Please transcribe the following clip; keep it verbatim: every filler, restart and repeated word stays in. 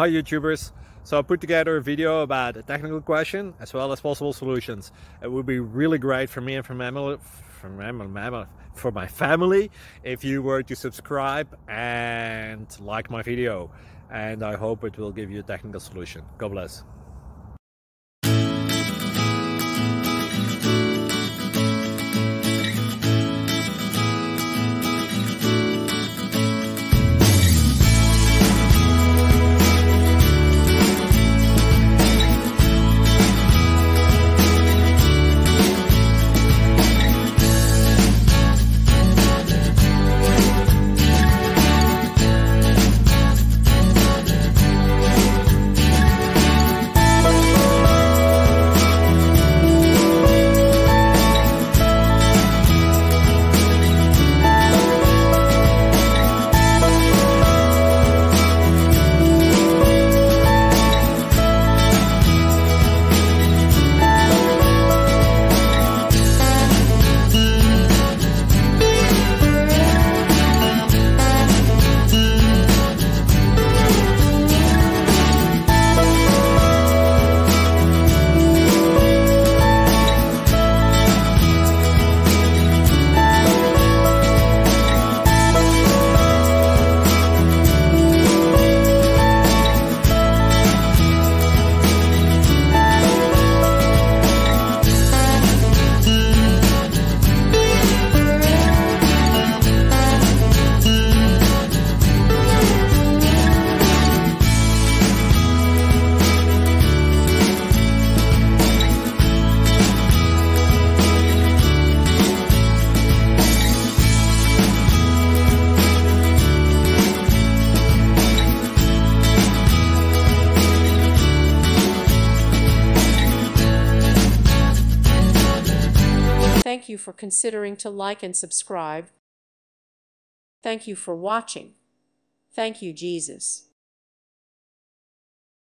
Hi YouTubers! So I put together a video about a technical question as well as possible solutions. It would be really great for me and for, mammal, for, mammal, for my family if you were to subscribe and like my video. And I hope it will give you a technical solution. God bless. Thank you for considering to like and subscribe. Thank you for watching. Thank you, Jesus.